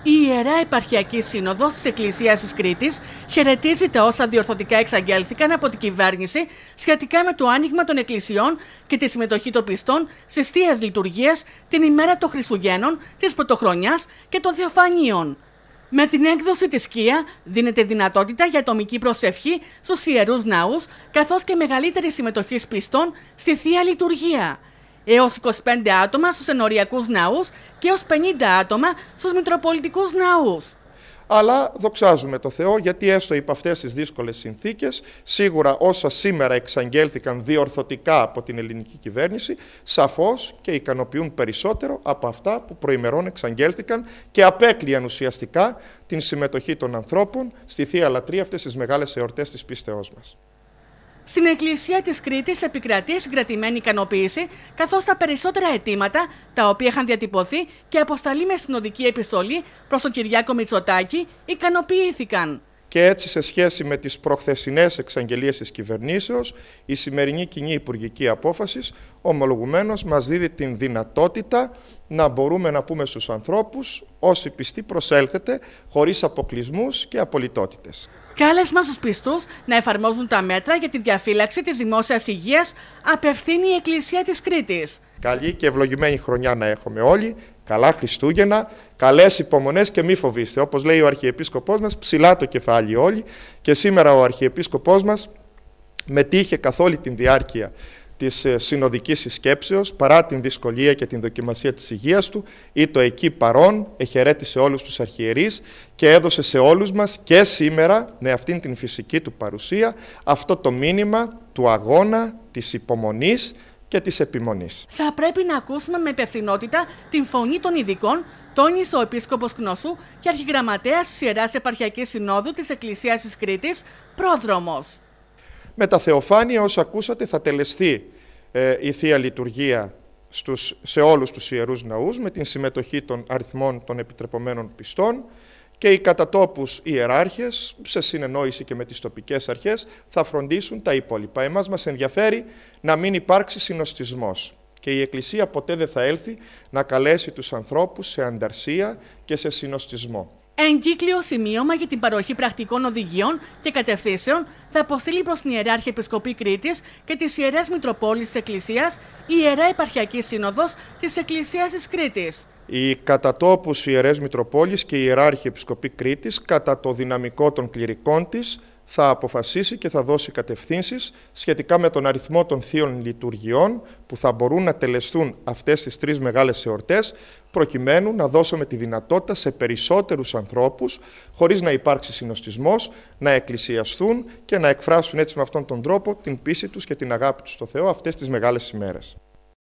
Η Ιερά Επαρχιακή Σύνοδος της Εκκλησίας της Κρήτης χαιρετίζει τα όσα διορθωτικά εξαγγέλθηκαν από την κυβέρνηση σχετικά με το άνοιγμα των εκκλησιών και τη συμμετοχή των πιστών στις θείες λειτουργίες την ημέρα των Χριστουγέννων, της Πρωτοχρονιάς και των Θεοφανίων. Με την έκδοση της σκία δίνεται δυνατότητα για ατομική προσευχή στους ιερούς ναούς, καθώς και μεγαλύτερη συμμετοχή πιστών στη Θεία Λειτουργία. Έως 25 άτομα στους ενοριακούς ναούς και έως 50 άτομα στους μητροπολιτικούς ναούς. Αλλά δοξάζουμε το Θεό, γιατί έστω υπ' αυτές τις δύσκολες συνθήκες, σίγουρα όσα σήμερα εξαγγέλθηκαν διορθωτικά από την ελληνική κυβέρνηση, σαφώς και ικανοποιούν περισσότερο από αυτά που προημερών εξαγγέλθηκαν και απέκλειαν ουσιαστικά την συμμετοχή των ανθρώπων στη Θεία Λατρεία αυτές τις μεγάλες εορτές της πίστεώς μας. Στην Εκκλησία της Κρήτης επικρατεί συγκρατημένη ικανοποίηση, καθώς τα περισσότερα αιτήματα, τα οποία είχαν διατυπωθεί και αποσταλεί με συνοδική επιστολή προς τον Κυριάκο Μητσοτάκη, ικανοποιήθηκαν. Και έτσι, σε σχέση με τις προχθεσινές εξαγγελίες της κυβερνήσεως, η σημερινή κοινή υπουργική απόφαση ομολογουμένως μας δίδει την δυνατότητα να μπορούμε να πούμε στους ανθρώπους: όσοι πιστοί προσέλθετε, χωρίς αποκλεισμούς και απολυτότητες. Κάλεσμα στους πιστούς να εφαρμόζουν τα μέτρα για τη διαφύλαξη της δημόσιας υγείας απευθύνει η Εκκλησία της Κρήτης. Καλή και ευλογημένη χρονιά να έχουμε όλοι, καλά Χριστούγεννα, καλές υπομονές και μη φοβήστε. Όπως λέει ο Αρχιεπίσκοπός μας, ψηλά το κεφάλι όλοι, και σήμερα ο Αρχιεπίσκοπός μας μετήχε καθ' όλη τη διάρκεια της συνοδικής συσκέψεως, παρά την δυσκολία και την δοκιμασία της υγείας του, ήτο εκεί παρόν, εχαιρέτησε όλους τους αρχιερείς και έδωσε σε όλους μας και σήμερα, με αυτήν την φυσική του παρουσία, αυτό το μήνυμα του αγώνα, της υπομονής και της επιμονής. Θα πρέπει να ακούσουμε με υπευθυνότητα την φωνή των ειδικών, τόνισε ο Επίσκοπος Κνωσού και Αρχιγραμματέας της Ιεράς Επαρχιακής Συνόδου της Εκκλησίας της Κρήτης, πρόδρομος. Με τα Θεοφάνεια, όσο ακούσατε, θα τελεστεί η Θεία Λειτουργία σε όλους τους ιερούς ναούς με την συμμετοχή των αριθμών των επιτρεπωμένων πιστών, και οι κατατόπους ιεράρχες, σε συνεννόηση και με τις τοπικές αρχές, θα φροντίσουν τα υπόλοιπα. Εμάς μας ενδιαφέρει να μην υπάρξει συνοστισμός και η Εκκλησία ποτέ δεν θα έλθει να καλέσει τους ανθρώπους σε ανταρσία και σε συνοστισμό. Εγκύκλιο σημείωμα για την παροχή πρακτικών οδηγιών και κατευθύνσεων θα αποστείλει προς την Ιερά Αρχιεπισκοπή Κρήτης και τις Ιερές Μητροπόλεις της Εκκλησίας η Ιερά Επαρχιακή Σύνοδος της Εκκλησίας της Κρήτης. Οι κατατόπους Ιερές Μητροπόλεις και η Ιερά Αρχιεπισκοπή Κρήτης, κατά το δυναμικό των κληρικών της, θα αποφασίσει και θα δώσει κατευθύνσεις σχετικά με τον αριθμό των θείων λειτουργιών που θα μπορούν να τελεστούν αυτές τις τρεις μεγάλες εορτές, προκειμένου να δώσουμε τη δυνατότητα σε περισσότερους ανθρώπους, χωρίς να υπάρξει συνοστισμός, να εκκλησιαστούν και να εκφράσουν έτσι με αυτόν τον τρόπο την πίστη τους και την αγάπη τους στο Θεό αυτές τις μεγάλες ημέρες.